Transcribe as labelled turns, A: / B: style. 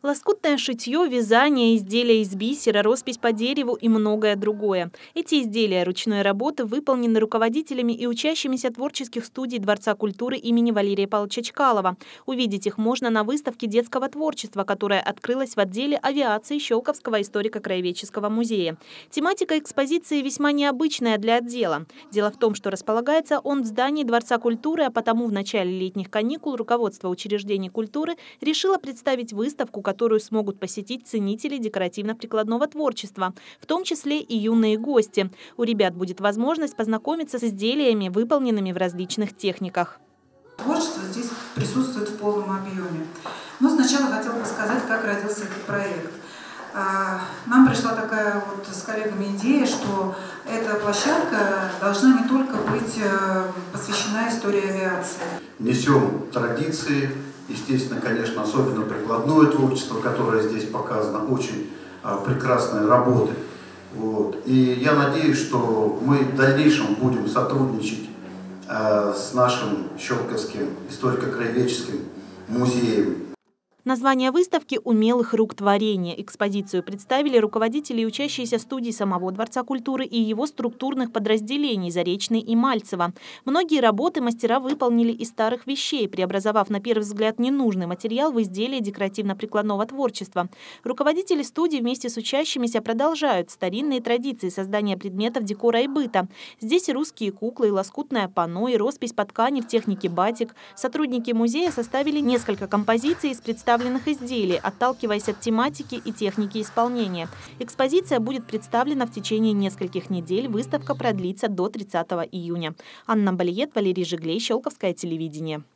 A: Лоскутное шитье, вязание, изделия из бисера, роспись по дереву и многое другое. Эти изделия ручной работы выполнены руководителями и учащимися творческих студий Дворца культуры имени Валерия Павловича Чкалова. Увидеть их можно на выставке детского творчества, которая открылась в отделе авиации Щелковского историко-краеведческого музея. Тематика экспозиции весьма необычная для отдела. Дело в том, что располагается он в здании Дворца культуры, а потому в начале летних каникул руководство учреждений культуры решило представить выставку, которую смогут посетить ценители декоративно-прикладного творчества, в том числе и юные гости. У ребят будет возможность познакомиться с изделиями, выполненными в различных техниках.
B: Творчество здесь присутствует в полном объеме. Но сначала хотела бы сказать, как родился этот проект. Нам пришла такая с коллегами идея, что эта площадка должна не только быть посвящена истории авиации.
C: Несем традиции, естественно, конечно, особенно прикладное творчество, которое здесь показано, очень прекрасные работы. И я надеюсь, что мы в дальнейшем будем сотрудничать с нашим Щелковским историко-краеведческим музеем.
A: Название выставки «Умелых рук творения». Экспозицию представили руководители и учащиеся студий самого Дворца культуры и его структурных подразделений Заречный и Мальцево. Многие работы мастера выполнили из старых вещей, преобразовав на первый взгляд ненужный материал в изделие декоративно-прикладного творчества. Руководители студий вместе с учащимися продолжают старинные традиции создания предметов декора и быта. Здесь и русские куклы, и лоскутное панно, и роспись по ткани в технике батик. Сотрудники музея составили несколько композиций из представленных изделий, отталкиваясь от тематики и техники исполнения. Экспозиция будет представлена в течение нескольких недель. Выставка продлится до 30 июня. Анна Балиет, Валерий Жиглей, Щелковское телевидение.